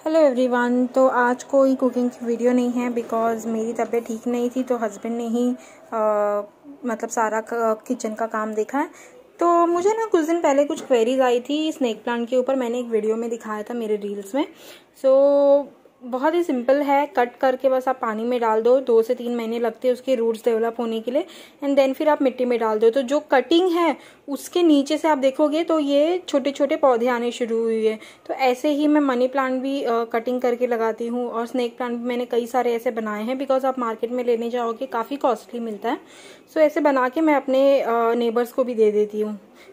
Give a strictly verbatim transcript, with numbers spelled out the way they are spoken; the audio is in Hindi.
Hello everyone. तो आज कोई कुकिंग की वीडियो नहीं है बिकॉज़ मेरी तबीयत ठीक नहीं थी, तो हस्बैंड ने ही आ, मतलब सारा किचन का काम देखा है। तो मुझे ना कुछ दिन पहले कुछ क्वेरीज आई थी स्नेक प्लांट के ऊपर। मैंने एक वीडियो में दिखाया था मेरे रील्स में। सो बहुत ही सिंपल है, कट करके बस आप पानी में डाल दो। दो से तीन महीने लगते हैं उसके रूट्स डेवलप होने के लिए, एंड देन फिर आप मिट्टी में डाल दो। तो जो कटिंग है उसके नीचे से आप देखोगे तो ये छोटे छोटे पौधे आने शुरू हुए हैं। तो ऐसे ही मैं मनी प्लांट भी आ, कटिंग करके लगाती हूँ, और स्नेक प्लांट भी मैंने कई सारे ऐसे बनाए हैं बिकॉज आप मार्केट में लेने जाओगे काफ़ी कॉस्टली मिलता है। सो ऐसे बना के मैं अपने नेबर्स को भी दे देती हूँ।